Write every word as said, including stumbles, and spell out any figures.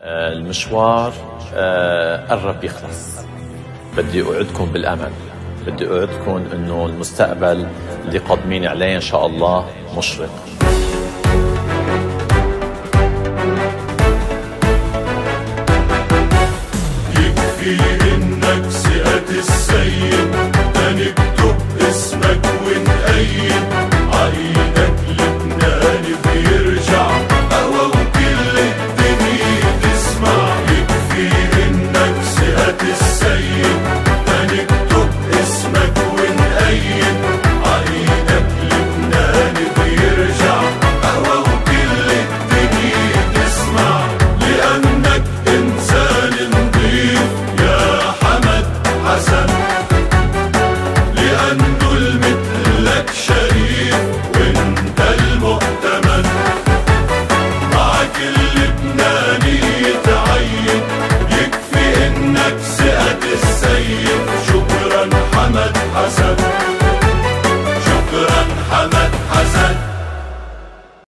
المشوار قرب يخلص. بدي أوعدكم بالأمل، بدي أوعدكم إنه المستقبل اللي قادمين عليه إن شاء الله مشرق. يكفي إنك سئت السيد، نكتب اسمك ونأيد عقيدك لبنان بيرجع قهوة وكل الدنيا تسمع. يكفي إنك سئت السيد، نكتب اسمك ونأيد عقيدك لبنان بيرجع قهوة وكل الدنيا تسمع. لأنك إنسان نظيف يا حمد حسن، لأنه المثلك شريف وانت المؤتمن. مع كل لبناني يتعين، يكفي انك